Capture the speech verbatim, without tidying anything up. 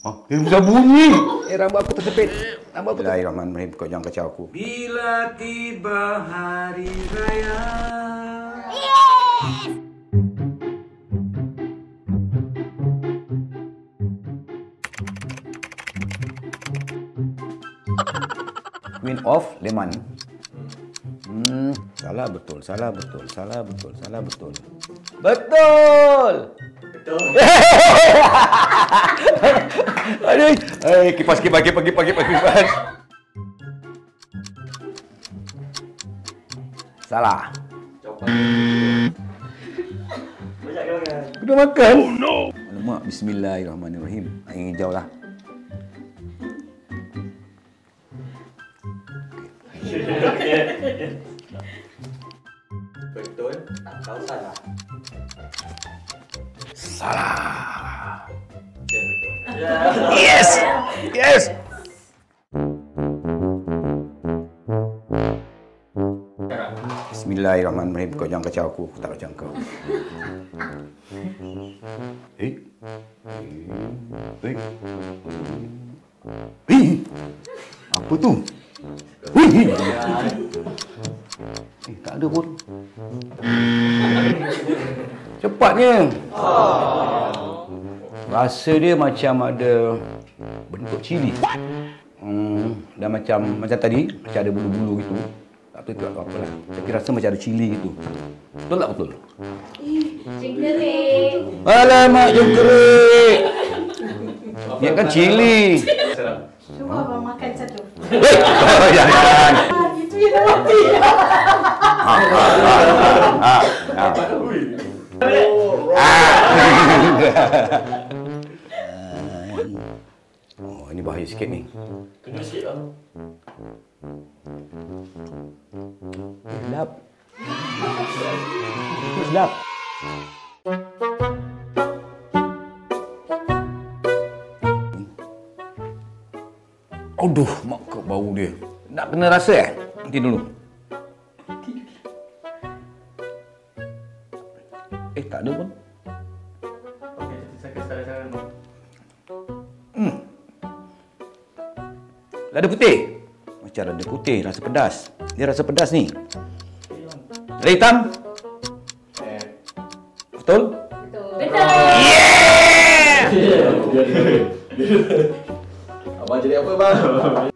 Oh, dia bisa bunyi. Eh, rambut aku tersepit. Rambut aku. Bismillahirrahmanirrahim. Kau jangan kacau aku. Bila tiba hari raya. Queen of Lemon. Hmm, salah betul, salah betul, salah betul, salah betul. Betul. Betul. Aduh, eh kipas kipas kipas kipas kipas kipas. Salah. Banyak ke makan? Udah makan? Oh no. Alamak, bismillahirrahmanirrahim. Air hijau lah. Betul atau salah? Salah. Ya, betul. Yes. Yes. Bismillahirrahmanirrahim. Kau jangan kacau aku. Aku tak kacau kau. Eh? Eh? Eh? Apa tu? Wih! Eh, tak ada pun. Cepatnya. Rasa dia macam ada bentuk cili. Hmm, dan macam macam tadi, macam ada bulu-bulu gitu. Tak tahu tak tahu apalah. Tapi rasa macam ada cili gitu. Betul tak betul? Cengkerik. Alamak, jengkerik. Ni kan cili. Cuba abang makan satu. Hei! Oh, jangan. Ah, itu yang mati. Ah, ah, ah. Oh, ini bahaya sikit ni. Tunggu sikit lah. Sedap. Sedap. Aduh, mak kau bau dia. Nak kena rasa eh? Nanti dulu. Eh, tak ada pun. Okey, saya kasih saran-saran. Hmm. Lada putih. Macam lada putih, rasa pedas. Dia rasa pedas ni. Lada hitam. Eh. Betul? Betul. Yeah! Abang jadi apa bang?